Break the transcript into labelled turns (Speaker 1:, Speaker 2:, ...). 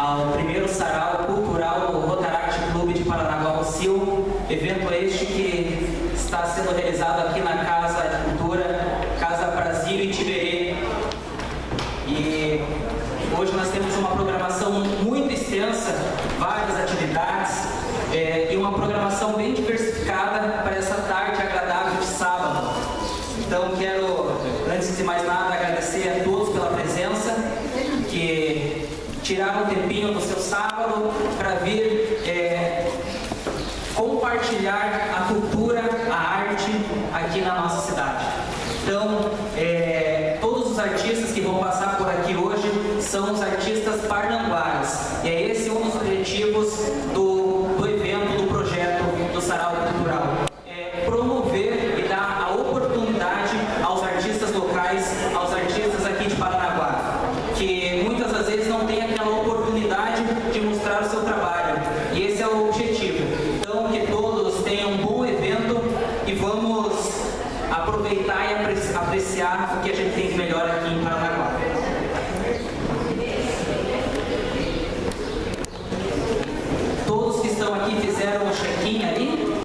Speaker 1: ao primeiro sarau cultural do Rotaract Clube de Paranaguá Rossio, evento este que está sendo realizado aqui na Casa de Cultura, Casa Brasil em Tiberê. E hoje nós temos uma programação muito extensa, várias atividades e uma programação bem diversificada para essa tarde agradável de sábado. Então quero, antes de mais nada, agradecer a todos pela presença, que tiraram um tempinho do seu sábado para vir compartilhar a cultura, a arte aqui na nossa cidade. Então, todos os artistas que vão passar por aqui hoje são os artistas parnanguaras. E é esse um dos objetivos do evento, do projeto do Sarau Cultural. Promover e dar a oportunidade aos artistas locais, aos artistas aqui de Paranaguá, que muitas das vezes não tem aquela oportunidade de mostrar o seu trabalho. E esse é o objetivo. Então, que todos tenham um bom evento e vamos aproveitar e apreciar o que a gente tem de melhor aqui em Paranaguá. Todos que estão aqui fizeram o check-in ali.